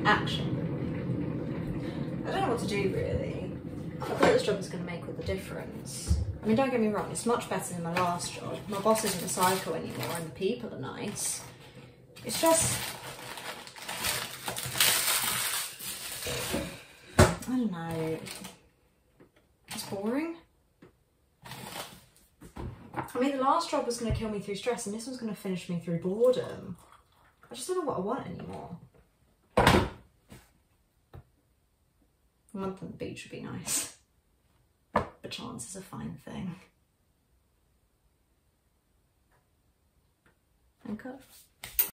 Action. I don't know what to do really. I thought this job was going to make all the difference. I mean, don't get me wrong, it's much better than my last job. My boss isn't a psycho anymore and the people are nice. It's just... I don't know. It's boring. I mean, the last job was going to kill me through stress and this one's going to finish me through boredom. I just don't know what I want anymore. A month on the beach would be nice. But chance is a fine thing. And cut.